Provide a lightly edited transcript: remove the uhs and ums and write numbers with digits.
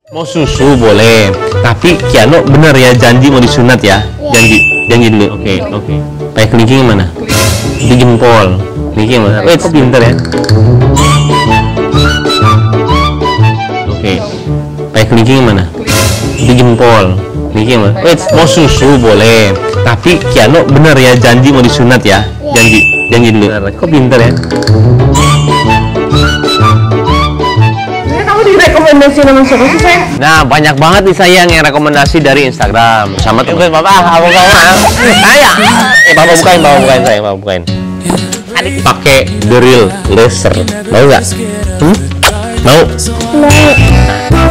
Mau susu boleh, tapi Kiano bener ya janji mau disunat ya, janji dulu. Oke. Pakai kelingking mana? Di jempol. Kelingking mana? Wait, kok pinter ya? Oke. Pakai kelingking mana? Di jempol. Kelingking mana? Wait, mau susu boleh, tapi Kiano bener ya janji mau disunat ya, janji dulu. Kok pinter ya? Rekomendasi nama siapa sih, sayang? Nah, banyak banget nih sayang yang rekomendasi dari Instagram. Sama temen Papa, Papa bukain sayang, Papa bukain. Pakai The Real Laser. Mau nggak? Mau? Mau.